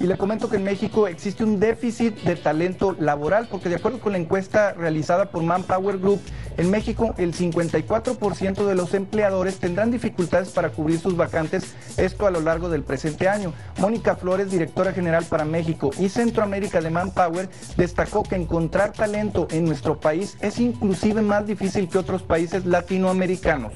Y le comento que en México existe un déficit de talento laboral, porque de acuerdo con la encuesta realizada por Manpower Group, en México el 54% de los empleadores tendrán dificultades para cubrir sus vacantes, esto a lo largo del presente año. Mónica Flores, directora general para México y Centroamérica de Manpower, destacó que encontrar talento en nuestro país es inclusive más difícil que otros países latinoamericanos.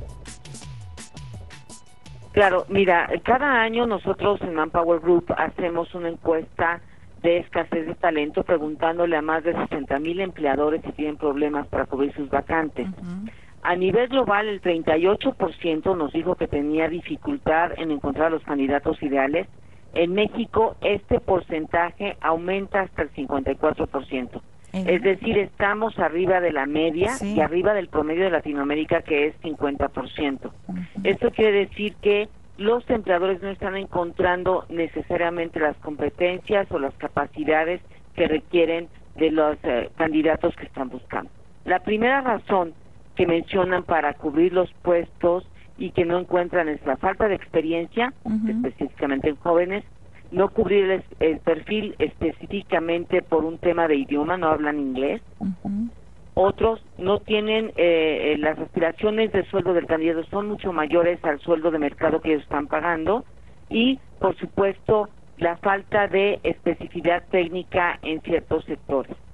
Claro, mira, cada año nosotros en Manpower Group hacemos una encuesta de escasez de talento, preguntándole a más de 60,000 empleadores si tienen problemas para cubrir sus vacantes. A nivel global, el 38% nos dijo que tenía dificultad en encontrar a los candidatos ideales. En México, este porcentaje aumenta hasta el 54%. Es decir, estamos arriba de la media y arriba del promedio de Latinoamérica, que es 50%. Esto quiere decir que los empleadores no están encontrando necesariamente las competencias o las capacidades que requieren de los candidatos que están buscando. La primera razón que mencionan para cubrir los puestos y que no encuentran es la falta de experiencia, específicamente en jóvenes, no cubrir el perfil específicamente por un tema de idioma, no hablan inglés. Otros no tienen, las aspiraciones de sueldo del candidato son mucho mayores al sueldo de mercado que ellos están pagando, y por supuesto la falta de especificidad técnica en ciertos sectores.